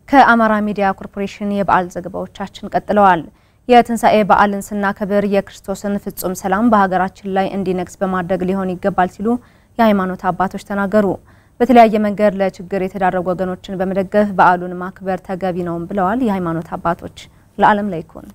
ከአማራ ሚዲያ ኮርፖሬሽን የበዓል ዘገባዎቻችን ቀጥለዋል። የትንሳኤ በዓልን ስናከብር የክርስቶስን ፍጹም ሰላም በሀገራችን ላይ እንዲነግስ በማድረግ ሊሆን ይገባል ሲሉ የሃይማኖት አባቶች ተናገሩ። በተለያየ መንገድ ለችግር የተዳረጉ ወገኖችን በመደገፍ በዓሉን ማክበር ተገቢ ነው ብለዋል የሃይማኖት አባቶች። ለዓለም ላይ ይኩን።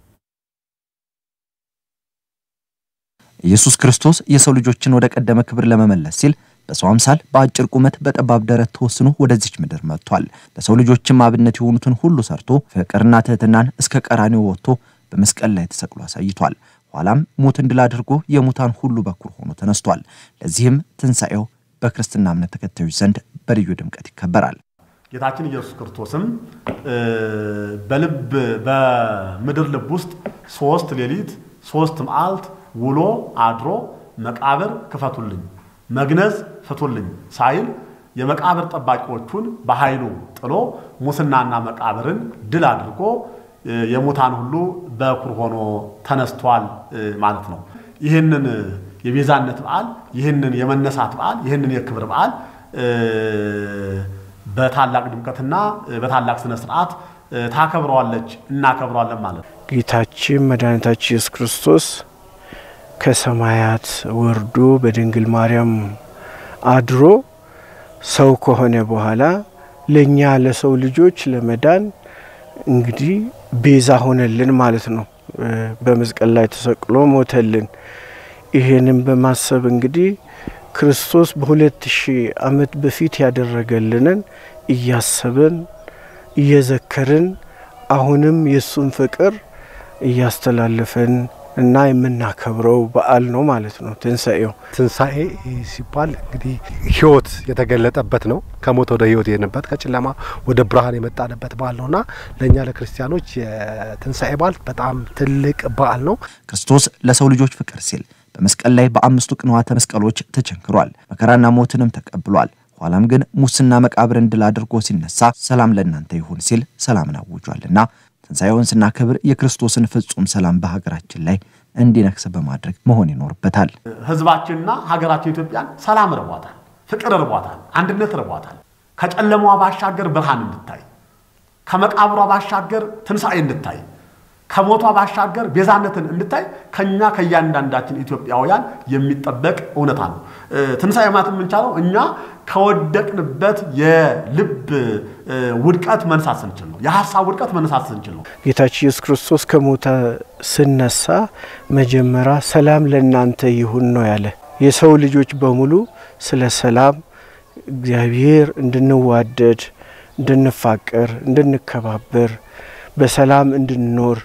ኢየሱስ ክርስቶስ የሰው ልጆችን ወደ ቀደመ ክብር ለመመለስ ሲል በሰው አምሳል በአጭር ቁመት በጠባብ ደረት ተወስኖ ወደዚች ምድር መጥቷል። ለሰው ልጆችም አብነት የሆኑትን ሁሉ ሰርቶ ፍቅርና ትህትናን እስከ ቀራንዮ ወጥቶ በመስቀል ላይ ተሰቅሎ አሳይቷል። ኋላም ሞትን ድል አድርጎ የሙታን ሁሉ በኩር ሆኖ ተነስቷል። ለዚህም ትንሳኤው በክርስትና እምነት ተከታዮች ዘንድ በልዩ ድምቀት ይከበራል። ጌታችን ኢየሱስ ክርስቶስም በምድር ልብ ውስጥ 3 ሌሊት 3 መዓልት ውሎ አድሮ መቃብር ክፈቱልኝ መግነዝ ፍቱልኝ ሳይል የመቃብር ጠባቂዎቹን በኃይሉ ጥሎ ሙስናና መቃብርን ድል አድርጎ የሙታን ሁሉ በኩር ሆኖ ተነስቷል ማለት ነው። ይሄንን የቤዛነት በዓል ይሄንን የመነሳት በዓል ይሄንን የክብር በዓል በታላቅ ድምቀትና በታላቅ ስነ ስርዓት ታከብረዋለች እናከብረዋለን ማለት ነው። ጌታችን መድኃኒታችን ኢየሱስ ክርስቶስ ከሰማያት ወርዶ በድንግል ማርያም አድሮ ሰው ከሆነ በኋላ ለኛ ለሰው ልጆች ለመዳን እንግዲህ ቤዛ ሆነልን ማለት ነው። በመስቀል ላይ ተሰቅሎ ሞተልን። ይሄንን በማሰብ እንግዲህ ክርስቶስ በ2000 ዓመት በፊት ያደረገልንን እያሰብን እየዘከርን አሁንም የሱን ፍቅር እያስተላለፈን እና የምናከብረው በዓል ነው ማለት ነው። ትንሳኤ ሲባል እንግዲህ ህይወት የተገለጠበት ነው። ከሞት ወደ ህይወት የነበረበት ከጨለማ ወደ ብርሃን የመጣበት በዓል ነውና ለኛ ለክርስቲያኖች የትንሳኤ በዓል በጣም ትልቅ በዓል ነው። ክርስቶስ ለሰው ልጆች ፍቅር ሲል በመስቀል ላይ በአምስቱ ቅንዋተ መስቀሎች ተቸንክሯል። መከራና ሞትንም ተቀብሏል። ኋላም ግን ሙስና መቃብርን ድል አድርጎ ሲነሳ ሰላም ለእናንተ ይሁን ሲል ሰላምን አውጇልና ትንሳኤውን ስናከብር የክርስቶስን ፍጹም ሰላም በሀገራችን ላይ እንዲነግስ በማድረግ መሆን ይኖርበታል። ህዝባችንና ሀገራችን ኢትዮጵያን ሰላም ረቧታል፣ ፍቅር ረቧታል፣ አንድነት ረቧታል። ከጨለማዋ ባሻገር ብርሃን እንድታይ፣ ከመቃብሯ ባሻገር ትንሳኤ እንድታይ፣ ከሞቷ ባሻገር ቤዛነትን እንድታይ ከኛ ከያንዳንዳችን ኢትዮጵያውያን የሚጠበቅ እውነታ ነው። ትንሳኤ ማለት የምንቻለው እኛ ከወደቅንበት የልብ ውድቀት መነሳት ስንችል ነው። የሐሳብ ውድቀት መነሳት ስንችል ነው። ጌታችን ኢየሱስ ክርስቶስ ከሞተ ሲነሳ መጀመሪያ ሰላም ለእናንተ ይሁን ነው ያለ። የሰው ልጆች በሙሉ ስለ ሰላም እግዚአብሔር እንድንዋደድ፣ እንድንፋቀር፣ እንድንከባበር በሰላም እንድንኖር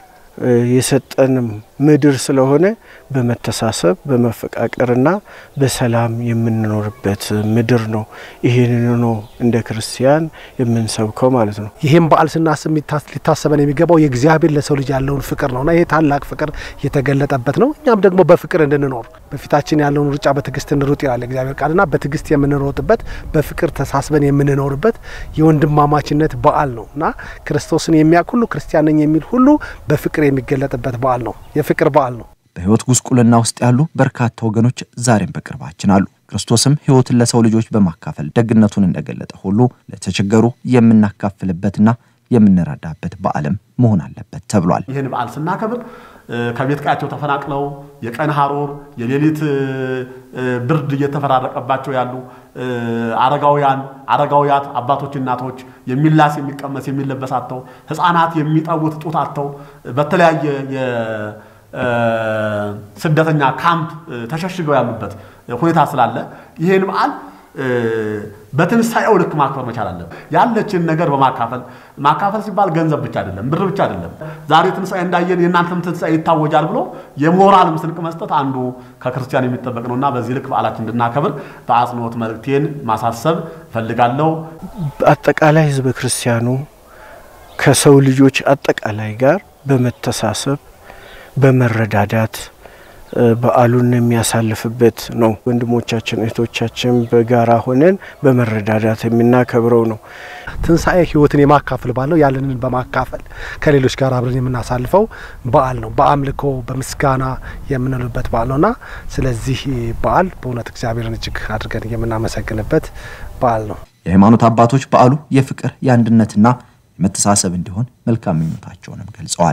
የሰጠንም ምድር ስለሆነ በመተሳሰብ በመፈቃቀርና በሰላም የምንኖርበት ምድር ነው። ይሄንን ነው እንደ ክርስቲያን የምንሰብከው ማለት ነው። ይሄን በዓል ስናስብ ሊታሰበን የሚገባው የእግዚአብሔር ለሰው ልጅ ያለውን ፍቅር ነውና ይሄ ታላቅ ፍቅር የተገለጠበት ነው። እኛም ደግሞ በፍቅር እንድንኖር በፊታችን ያለውን ሩጫ በትዕግስት እንሩጥ ይላል እግዚአብሔር ቃልና በትዕግስት የምንሮጥበት በፍቅር ተሳስበን የምንኖርበት የወንድማማችነት በዓል ነውና ክርስቶስን የሚያውቅ ሁሉ ክርስቲያን ነኝ የሚል ሁሉ በፍቅር የሚገለጥበት በዓል ነው። የፍቅር በዓል ነው። በህይወት ጉስቁልና ውስጥ ያሉ በርካታ ወገኖች ዛሬም በቅርባችን አሉ። ክርስቶስም ህይወትን ለሰው ልጆች በማካፈል ደግነቱን እንደገለጠ ሁሉ ለተቸገሩ የምናካፍልበትና የምንረዳበት በዓለም መሆን አለበት ተብሏል። ይሄን በዓል ስናከብር ከቤት ቀያቸው ተፈናቅለው የቀን ሐሩር የሌሊት ብርድ እየተፈራረቀባቸው ያሉ አረጋውያት አባቶች እናቶች የሚላስ የሚቀመስ የሚለበሳቸው ህፃናት የሚጠውት ጡታቸው በተለያየ ስደተኛ ካምፕ ተሸሽገው ያሉበት ሁኔታ ስላለ ይሄን በዓል በትንሳኤው ልክ ማክበር መቻል አለበት። ያለችን ነገር ማካፈል ሲባል ገንዘብ ብቻ አይደለም፣ ብር ብቻ አይደለም። ዛሬ ትንሳኤ እንዳየን የናንተም ትንሳኤ ይታወጃል ብሎ የሞራል ምስንቅ መስጠት አንዱ ከክርስቲያን የሚጠበቅ ነውና በዚህ ልክ በዓላችን እንድናከብር በአጽንኦት መልእክቴን ማሳሰብ ፈልጋለሁ። አጠቃላይ ህዝበ ክርስቲያኑ ከሰው ልጆች አጠቃላይ ጋር በመተሳሰብ በመረዳዳት በዓሉን የሚያሳልፍበት ነው። ወንድሞቻችን እህቶቻችን በጋራ ሆነን በመረዳዳት የምናከብረው ነው። ትንሳኤ ህይወትን የማካፈል በዓል ነው። ያለንን በማካፈል ከሌሎች ጋር አብረን የምናሳልፈው በዓል ነው። በአምልኮ በምስጋና የምንልበት በዓል ነውና ስለዚህ በዓል በእውነት እግዚአብሔርን እጅግ አድርገን የምናመሰግንበት በዓል ነው። የሃይማኖት አባቶች በዓሉ የፍቅር የአንድነትና የመተሳሰብ እንዲሆን መልካም ምኞታቸውንም ገልጸዋል።